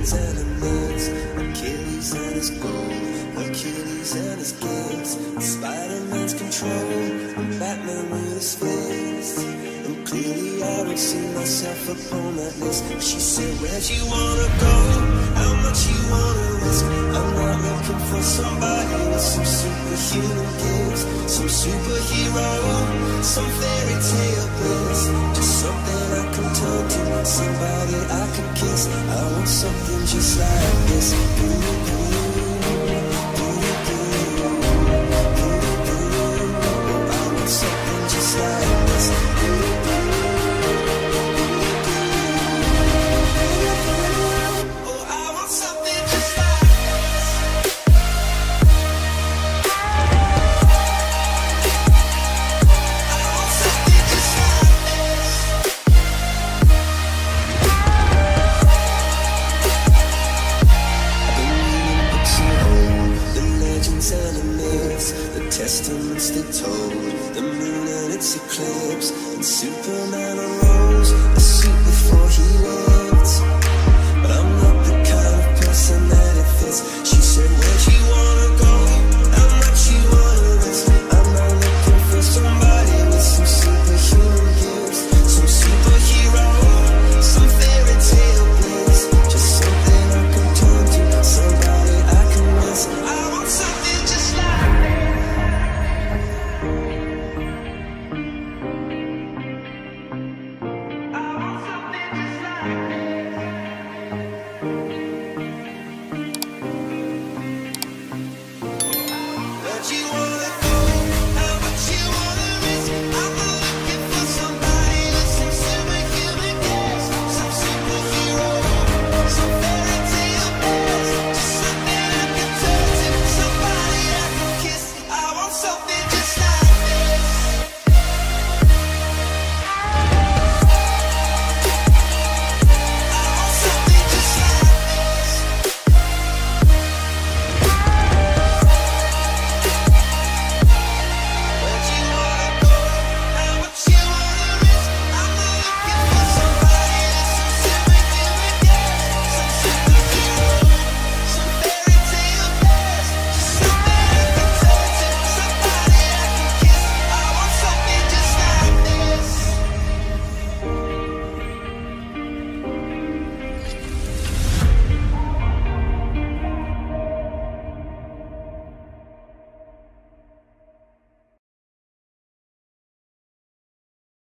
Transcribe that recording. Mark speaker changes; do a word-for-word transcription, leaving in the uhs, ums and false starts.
Speaker 1: legends and the myths, Achilles and his gold, Achilles and his gifts, Spider-Man's control, and Batman with his fist. And clearly I don't see myself upon that list. She said, where'd you wanna go? How much you wanna risk? I'm not looking for somebody with some superhuman gifts, some superhero, some fairy tale bliss. Just something I can turn to, somebody I can kiss. I want something just like this. Ooh, ooh, ooh, ooh, ooh, ooh. I want something just like this. Testaments they told, the moon and its eclipse, and Superman arose, a suit before he lived. But I'm not the kind of person that it fits. She said, where'd you wanna go? How much you wanna risk? I'm not looking for somebody with some superhuman gifts, some superhero, some fairy tale bliss. Just something I can turn to, somebody I can miss. I want something just like you